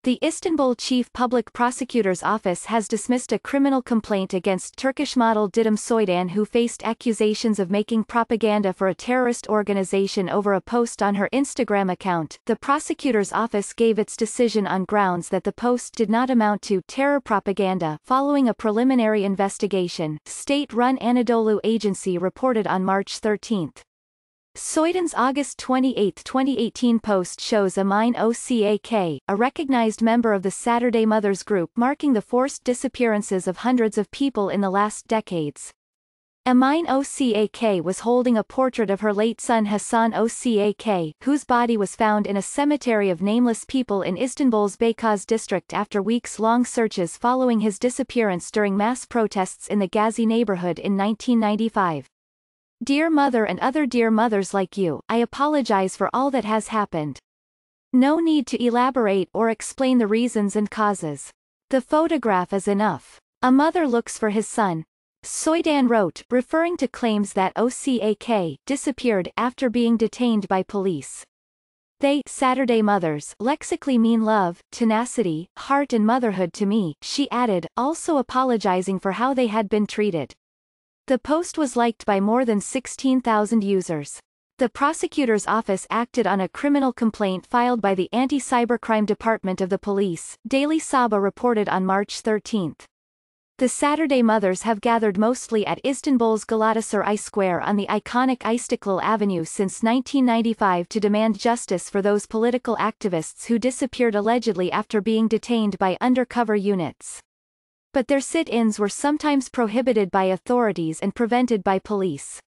The Istanbul Chief Public Prosecutor's Office has dismissed a criminal complaint against Turkish model Didem Soydan, who faced accusations of making propaganda for a terrorist organization over a post on her Instagram account. The prosecutor's office gave its decision on grounds that the post did not amount to terror propaganda following a preliminary investigation, state-run Anadolu Agency reported on March 13. Soydan's August 28, 2018 post shows Amine Oca, a recognized member of the Saturday Mothers group, marking the forced disappearances of hundreds of people in the last decades. Amine Oca was holding a portrait of her late son Hasan Oca, whose body was found in a cemetery of nameless people in Istanbul's Beykoz district after weeks-long searches following his disappearance during mass protests in the Gazi neighborhood in 1995. Dear mother and other dear mothers like you, I apologize for all that has happened. No need to elaborate or explain the reasons and causes. The photograph is enough. A mother looks for his son, Soydan wrote, referring to claims that Oca disappeared after being detained by police. They, Saturday Mothers, lexically mean love, tenacity, heart and motherhood to me, she added, also apologizing for how they had been treated. The post was liked by more than 16,000 users. The prosecutor's office acted on a criminal complaint filed by the Anti-Cybercrime Department of the police, Daily Sabah reported on March 13. The Saturday Mothers have gathered mostly at Istanbul's Galatasaray Square on the iconic Istiklal Avenue since 1995 to demand justice for those political activists who disappeared allegedly after being detained by undercover units. But their sit-ins were sometimes prohibited by authorities and prevented by police.